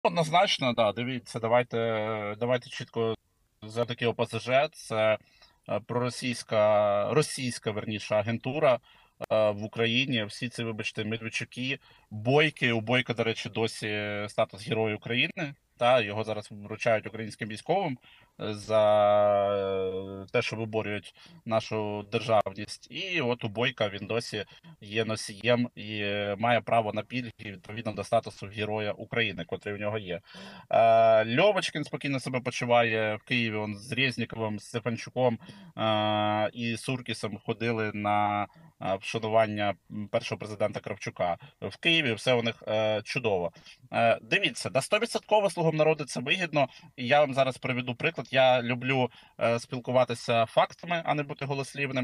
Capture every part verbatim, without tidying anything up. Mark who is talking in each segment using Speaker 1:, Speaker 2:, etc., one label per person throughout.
Speaker 1: Однозначно, да, дивіться, давайте, давайте чітко за такі ОПЗЖ, це е, проросійська, російська, верніше, агентура е, в Україні. Всі ці, вибачте, Медведчуки, Бойки. У Бойка, до речі, досі статус Герою України. Та його зараз вручають українським військовим е, за е, те, що виборюють нашу державність. І от у Бойка він досі є носієм і е, має право на пільги відповідно до статусу Героя України, котрий у нього є. Е, Льовочкін спокійно себе почуває в Києві. Он з Резніковим, з Стефанчуком е, і Суркісом ходили на е, вшанування першого президента Кравчука. В Києві все у них е, чудово. Е, дивіться, да сто відсотків слугам народу це вигідно. І я вам зараз приведу приклад. Я люблю е, спілкуватися фактами, а не бути голослівним.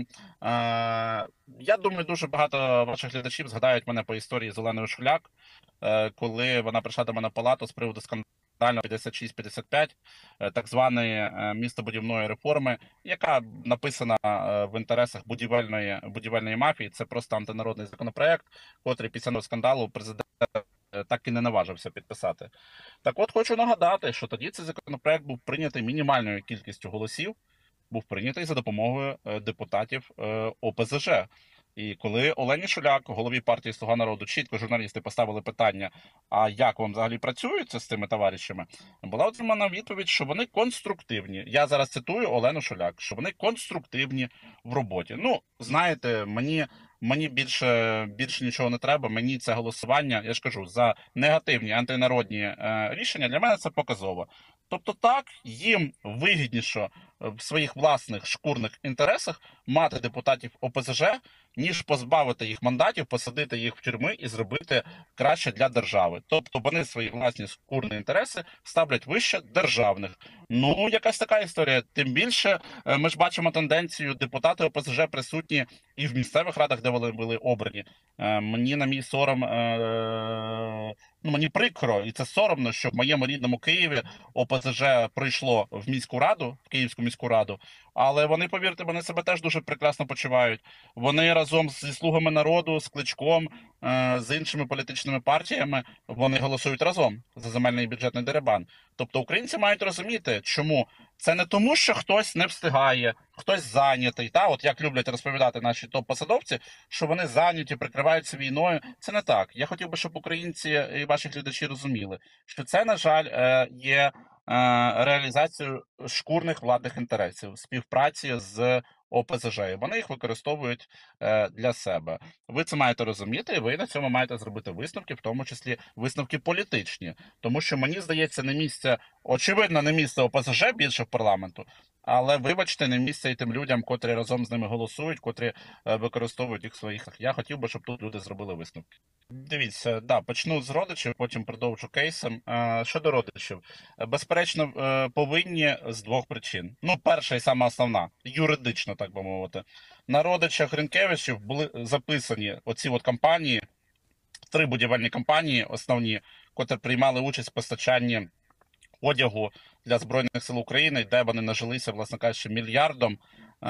Speaker 1: Е, я думаю, дуже багато ваших глядачів згадають мене по історії з Оленою Шуляк, е, коли вона прийшла до мене в палату з приводу скандального п'ятдесят шість п'ятдесят п'ять, е, так званої е, містобудівної реформи, яка написана е, в інтересах будівельної будівельної мафії. Це просто антинародний законопроект, котрий після того скандалу президент е, так і не наважився підписати. Так от хочу нагадати, що тоді цей законопроект був прийнятий мінімальною кількістю голосів, був прийнятий за допомогою е, депутатів е, ОПЗЖ. І коли Олені Шуляк, голові партії Слуга народу, чітко журналісти поставили питання: а як вам взагалі працюється з цими товаришами, була отримана відповідь, що вони конструктивні. Я зараз цитую Олену Шуляк, що вони конструктивні в роботі. Ну, знаєте, мені. Мені більше більше нічого не треба. Мені це голосування, я ж кажу, за негативні антинародні е, рішення для мене це показово. Тобто, так їм вигідніше в своїх власних шкурних інтересах мати депутатів ОПЗЖ, ніж позбавити їх мандатів, посадити їх в тюрми і зробити краще для держави. Тобто вони свої власні шкурні інтереси ставлять вище державних. Ну, якась така історія. Тим більше е, ми ж бачимо тенденцію, депутати ОПЗЖ присутні і в місцевих радах, де вони були обрані. Е, Мені на мій сором, е, ну мені прикро, і це соромно, що в моєму рідному Києві ОПЗЖ прийшло в міську раду, в Київську міську раду, але вони, повірте, вони себе теж дуже прекрасно почувають. Вони разом зі слугами народу, з Кличком, е, з іншими політичними партіями, вони голосують разом за земельний бюджетний дерибан. Тобто українці мають розуміти, чому це не тому, що хтось не встигає, хтось зайнятий. Та, от як люблять розповідати наші топ-посадовці, що вони зайняті, прикриваються війною. Це не так. Я хотів би, щоб українці і ваші глядачі розуміли, що це, на жаль, е, є е, реалізацією шкурних владних інтересів, співпраці з ОПЗЖ. І вони їх використовують е, для себе. Ви це маєте розуміти, і ви на цьому маєте зробити висновки, в тому числі висновки політичні. Тому що мені здається, не місце, очевидно, не місце ОПЗЖ більше в парламенту, але вибачте, не місце і тим людям, котрі разом з ними голосують, котрі е, використовують їх в своїх. Я хотів би, щоб тут люди зробили висновки. Дивіться, да, почну з родичів, потім продовжу кейсом. Е, Щодо родичів, Е, безперечно, е, повинні з двох причин. Ну, перша і сама основна, юридично, так би мовити. На родичах Гринкевичів були записані оці от компанії, три будівельні компанії, основні, котрі приймали участь в постачанні одягу для Збройних сил України, де вони нажилися, власне кажучи, мільярдом.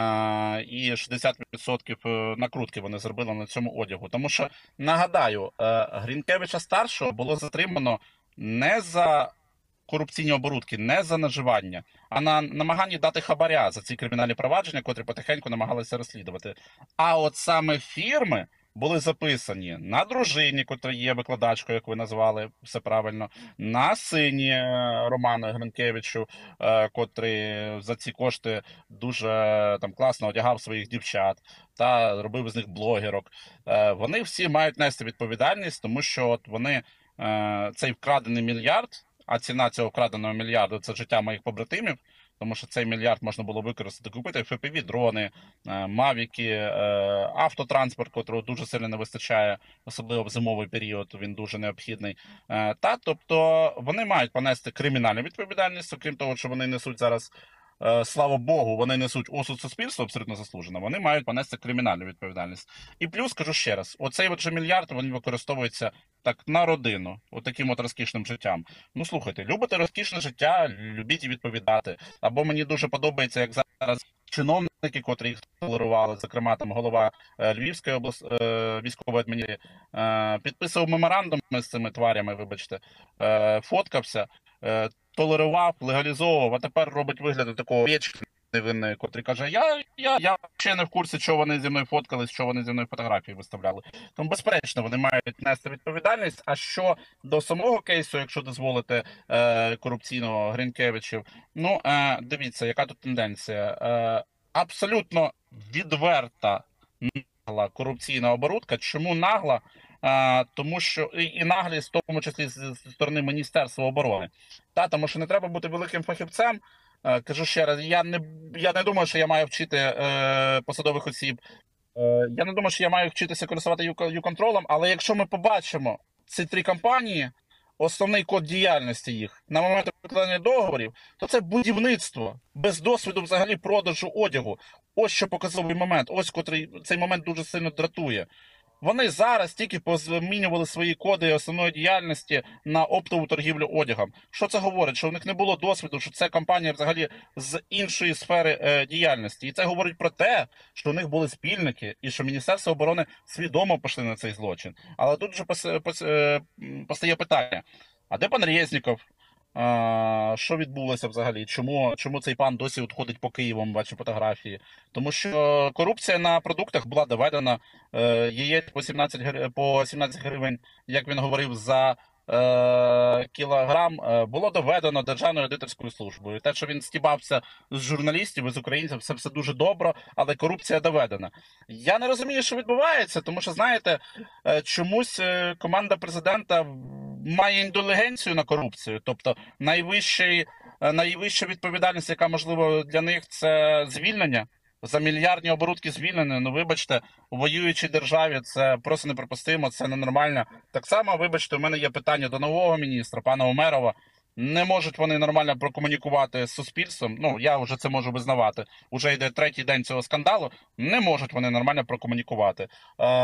Speaker 1: е, І шістдесят відсотків накрутки вони зробили на цьому одягу. Тому що, нагадаю, е, Грінкевича старшого було затримано не за корупційні оборудки, не за наживання, а на намаганні дати хабаря за ці кримінальні провадження, котрі потихеньку намагалися розслідувати. А от саме фірми були записані на дружині, котра є викладачкою, як ви назвали, все правильно, на сині е, Роману Гринкевичу, е, котрий за ці кошти дуже там класно одягав своїх дівчат та робив з них блогерок. Е, Вони всі мають нести відповідальність, тому що от вони е, цей вкрадений мільярд, а ціна цього вкраденого мільярду це життя моїх побратимів. Тому що цей мільярд можна було використати, купити еф пі ві-дрони, е, мавіки, е, автотранспорт, котрого дуже сильно не вистачає, особливо в зимовий період, він дуже необхідний. Е, Та, тобто вони мають понести кримінальну відповідальність, окрім того, що вони несуть зараз е, слава Богу, вони несуть осуд суспільства абсолютно заслужено, вони мають понести кримінальну відповідальність. І плюс, кажу ще раз, оцей от же мільярд, він використовується так на родину, от таким от розкішним життям. Ну, слухайте, любите розкішне життя, любіть і відповідати. Або мені дуже подобається, як зараз чиновники, котрі їх толерували, зокрема там голова е, Львівської облас... е, військової адміністрації, е, підписував меморандуми з цими тварями, вибачте, е, фоткався, е, толерував, легалізовував, а тепер робить вигляд такого вічного невинної, котрий каже, я, я, я ще не в курсі, що вони зі мною фоткались, що вони зі мною фотографії виставляли. Тому, безперечно, вони мають нести відповідальність. А що до самого кейсу, якщо дозволите, е, корупційного Гринкевичів, ну, е, дивіться, яка тут тенденція. Е, абсолютно відверта нагла корупційна оборудка. Чому нагла? А, тому що і, і наглість, в тому числі з, з сторони Міністерства оборони. Та, тому що не треба бути великим фахівцем. Е, кажу ще раз, я не я не думаю, що я маю вчити е, посадових осіб. Е, я не думаю, що я маю вчитися користувати ю-контролем, але якщо ми побачимо ці три компанії, основний код діяльності їх на момент викладання договорів, то це будівництво без досвіду взагалі продажу одягу. Ось що показовий момент, ось котрий цей момент дуже сильно дратує. Вони зараз тільки позмінювали свої коди основної діяльності на оптову торгівлю одягом. Що це говорить? Що в них не було досвіду, що це компанія взагалі з іншої сфери е, діяльності. І це говорить про те, що у них були спільники, і що Міністерство оборони свідомо пішли на цей злочин. Але тут же пос, пос, е, постає питання: а де пан Резніков? А, що відбулося взагалі? Чому чому цей пан досі от ходить по Києву, бачу фотографії? Тому що корупція на продуктах була доведена, е, яєць по сімнадцять, гри- по сімнадцять гривень, як він говорив, за е, кілограм, е, було доведено Державною аудиторською службою. Те, що він стібався з журналістів і з українців, це все дуже добре, але корупція доведена. Я не розумію, що відбувається, тому що, знаєте, е, чомусь е, команда президента має індулігенцію на корупцію, тобто найвищий, е, найвища відповідальність, яка можливо для них, це звільнення. За мільярдні оборудки звільнення, ну вибачте, у воюючій державі це просто неприпустимо, це ненормально. Так само, вибачте, у мене є питання до нового міністра, пана Умерова. Не можуть вони нормально прокомунікувати з суспільством. Ну, я вже це можу визнавати. Уже йде третій день цього скандалу. Не можуть вони нормально прокомунікувати. Е-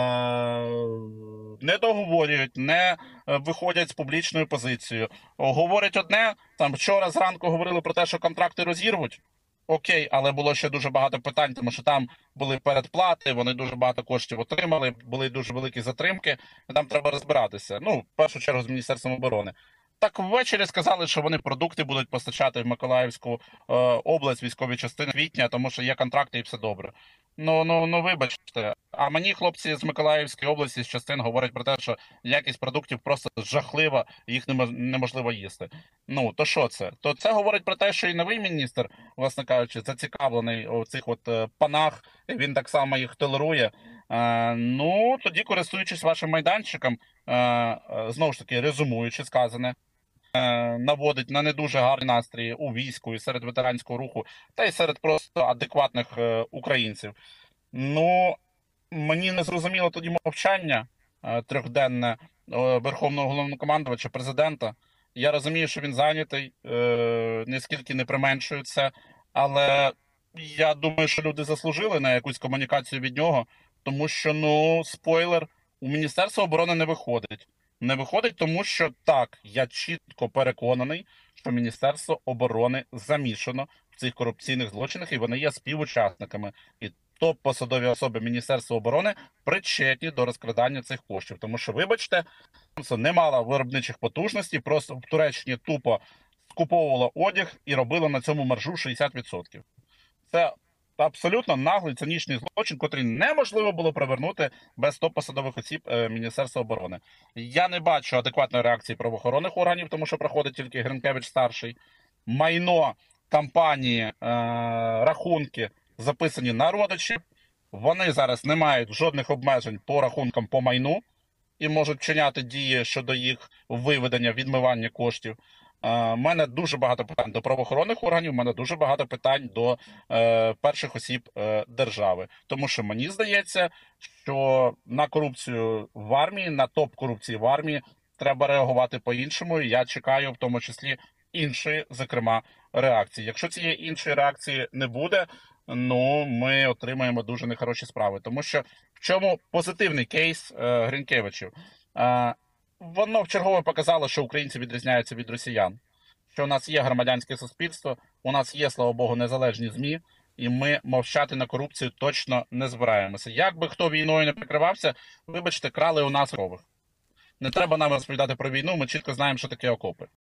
Speaker 1: не договорюють, не е, виходять з публічною позицією. О, говорять одне, там вчора зранку говорили про те, що контракти розірвуть. Окей, але було ще дуже багато питань, тому що там були передплати, вони дуже багато коштів отримали, були дуже великі затримки, там треба розбиратися. Ну, в першу чергу з Міністерством оборони. Так ввечері сказали, що вони продукти будуть постачати в Миколаївську е, область, військові частини квітня, тому що є контракти і все добре. Ну, ну, ну, вибачте. А мені хлопці з Миколаївської області, з частин, говорять про те, що якість продуктів просто жахлива, їх немо- неможливо їсти. Ну, то що це? То це говорить про те, що і новий міністр, власне кажучи, зацікавлений у цих от е, панах, і він так само їх толерує. Е, ну, тоді, користуючись вашим майданчиком, е, е, знову ж таки, резюмуючи сказане, е, наводить на не дуже гарні настрої у війську і серед ветеранського руху, та й серед просто адекватних е, українців. Ну, мені не зрозуміло тоді мовчання е, трьохденне е, Верховного Головнокомандувача, президента. Я розумію, що він зайнятий, е, ніскільки не применшую це, але я думаю, що люди заслужили на якусь комунікацію від нього, тому що, ну, спойлер, у Міністерства оборони не виходить. Не виходить, тому що так, я чітко переконаний, що Міністерство оборони замішано в цих корупційних злочинах, і вони є співучасниками. І топ-посадові особи Міністерства оборони причетні до розкрадання цих коштів. Тому що, вибачте, це не мало виробничих потужностей, просто в Туреччині тупо скуповувала одяг і робила на цьому маржу шістдесят відсотків. Це абсолютно наглий цинічний злочин, котрий неможливо було провернути без топ-посадових осіб е, Міністерства оборони. Я не бачу адекватної реакції правоохоронних органів, тому що проходить тільки Гринкевич старший. Майно компанії, е, рахунки записані на родичів. Вони зараз не мають жодних обмежень по рахункам по майну і можуть вчиняти дії щодо їх виведення, відмивання коштів. У мене дуже багато питань до правоохоронних органів, у мене дуже багато питань до е, перших осіб е, держави. Тому що мені здається, що на корупцію в армії, на топ корупції в армії треба реагувати по-іншому. І я чекаю в тому числі іншої, зокрема, реакції. Якщо цієї іншої реакції не буде, ну ми отримаємо дуже нехороші справи. Тому що в чому позитивний кейс е, Гринкевичів? Е, воно вчергове показало, що українці відрізняються від росіян. Що у нас є громадянське суспільство, у нас є, слава Богу, незалежні ЗМІ, і ми мовчати на корупцію точно не збираємося. Як би хто війною не прикривався, вибачте, крали у нас рових. Не треба нам розповідати про війну, ми чітко знаємо, що таке окопи.